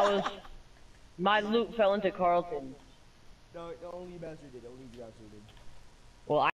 My loot fell into Carlton. No, only you bastard did. Only you bastard did. Well,